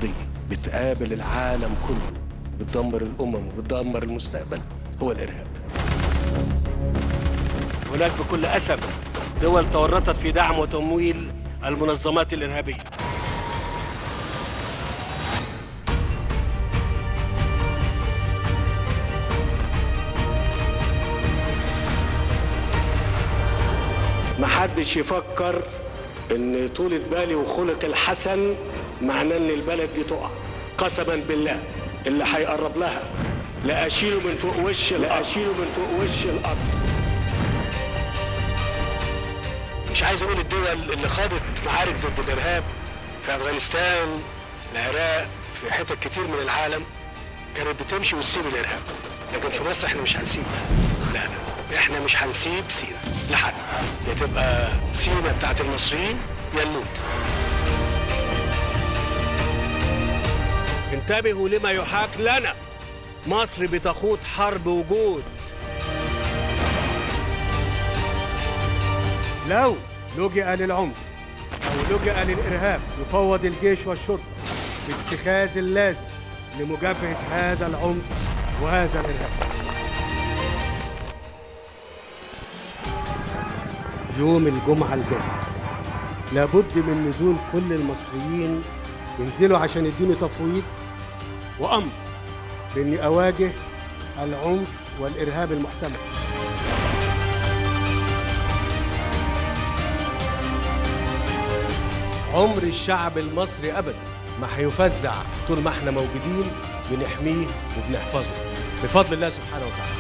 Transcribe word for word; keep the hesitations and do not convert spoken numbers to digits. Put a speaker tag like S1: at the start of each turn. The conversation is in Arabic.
S1: قضية بتقابل العالم كله، بتدمر الأمم وبتدمر المستقبل، هو الإرهاب.
S2: هناك بكل أسف دول تورطت في دعم وتمويل المنظمات الإرهابية.
S1: محدش يفكر ان طولة بالي وخلق الحسن معناه ان البلد دي تقع. قسما بالله اللي هيقرب لها لا اشيله من فوق وش الارض، لا اشيله من فوق وش الارض. مش عايز اقول الدول اللي خاضت معارك ضد الارهاب في افغانستان، العراق، في حتت كتير من العالم كانت بتمشي وتسيب الارهاب، لكن في مصر احنا مش هنسيب. لا لا احنا مش هنسيب سينا لحد، يا تبقى سينا بتاعت المصريين يا نموت. انتبهوا لما يحاك لنا، مصر بتخوض حرب وجود.
S3: لو لجأ للعنف أو لجأ للإرهاب يفوض الجيش والشرطة باتخاذ اللازم لمجابهة هذا العنف وهذا الإرهاب. يوم الجمعة الجاية لابد من نزول كل المصريين ينزلوا عشان يدوني تفويض وأمر بإني أواجه العنف والإرهاب المحتمل. عمر الشعب المصري أبدا ما هيفزع طول ما احنا موجودين، بنحميه وبنحفظه بفضل الله سبحانه وتعالى.